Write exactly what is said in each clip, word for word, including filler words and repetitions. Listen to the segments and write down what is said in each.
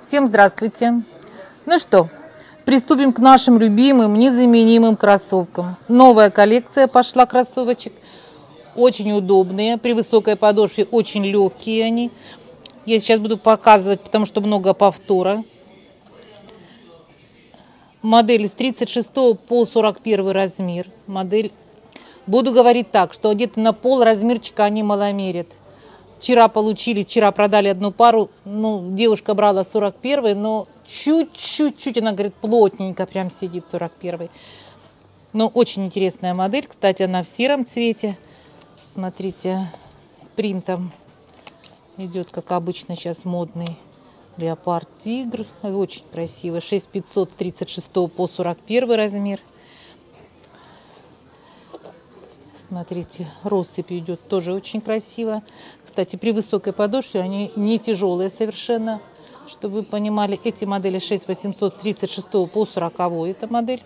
Всем здравствуйте! Ну что, приступим к нашим любимым, незаменимым кроссовкам. Новая коллекция пошла кроссовочек. Очень удобные, при высокой подошве очень легкие они. Я сейчас буду показывать, потому что много повтора. Модель с тридцать шестого по сорок первый размер. Модель. Буду говорить так, что где-то на пол размерчика они маломерят. Вчера получили, вчера продали одну пару, ну, девушка брала сорок первый, но чуть-чуть, она говорит, плотненько прям сидит сорок первый. Но очень интересная модель, кстати, она в сером цвете, смотрите, с принтом. Идет, как обычно, сейчас модный леопард тигр, очень красиво, шесть пятьсот с тридцать шестого по сорок первый размер. Смотрите, россыпь идет тоже очень красиво. Кстати, при высокой подошве они не тяжелые совершенно. Чтобы вы понимали, эти модели шесть восемьсот с тридцать шестого по сороковой. Это модель.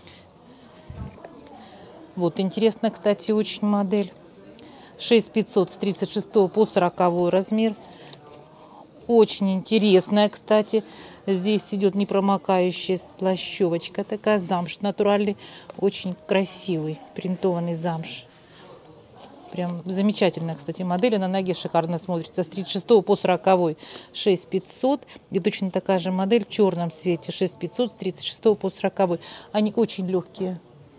Вот интересная, кстати, очень модель. шесть пятьсот с тридцать шестого по сороковой размер. Очень интересная, кстати. Здесь идет непромокающая плащевочка, такая замш натуральный, очень красивый принтованный замш. Прям замечательная, кстати, модель, на ноге шикарно смотрится. С тридцать шестого по сороковой шесть пятьсот. И точно такая же модель в черном цвете шесть пятьсот с тридцать шестого по сороковой. Они очень легкие.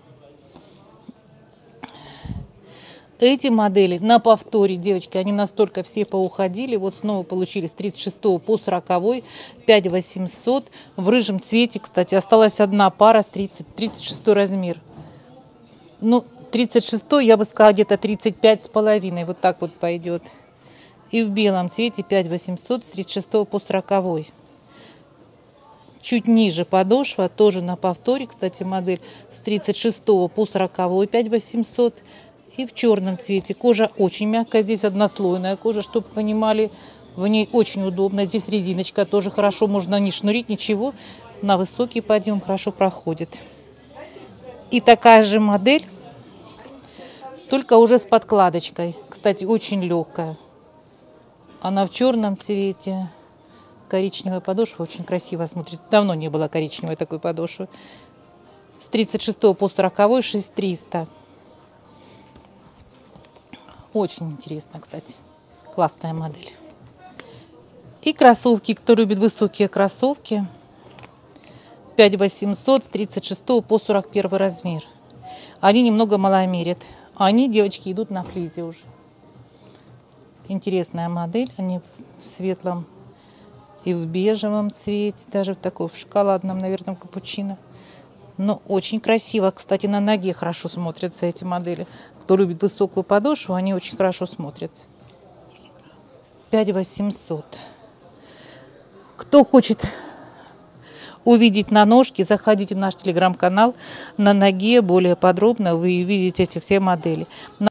Эти модели на повторе, девочки, они настолько все поуходили. Вот снова получили с тридцать шестого по сороковой пять восемьсот. В рыжем цвете, кстати, осталась одна пара с тридцать, тридцать шестой размер. Ну, тридцать шестой, я бы сказала, где-то тридцать пять с половиной. Вот так вот пойдет. И в белом цвете пять восемьсот с тридцать шестого по сороковой. Чуть ниже подошва, тоже на повторе, кстати, модель с тридцать шестого по сороковой пять восемьсот. И в черном цвете. Кожа очень мягкая. Здесь однослойная кожа, чтобы понимали. В ней очень удобно. Здесь резиночка тоже хорошо. Можно не шнурить, ничего. На высокий подъем хорошо проходит. И такая же модель, только уже с подкладочкой. Кстати, очень легкая. Она в черном цвете. Коричневая подошва. Очень красиво смотрится. Давно не было коричневой такой подошвы. С тридцать шестого по сороковой шесть триста. Очень интересно, кстати. Классная модель. И кроссовки, кто любит высокие кроссовки. пять восемьсот с тридцать шестого по сорок первый размер. Они немного маломерят. Они, девочки, идут на флизе уже. Интересная модель. Они в светлом и в бежевом цвете. Даже в таком, в шоколадном, наверное, капучино. Но очень красиво. Кстати, на ноге хорошо смотрятся эти модели. Кто любит высокую подошву, они очень хорошо смотрятся. пять восемьсот. Кто хочет увидеть на ножке, заходите в наш телеграм-канал. На ноге более подробно вы увидите эти все модели.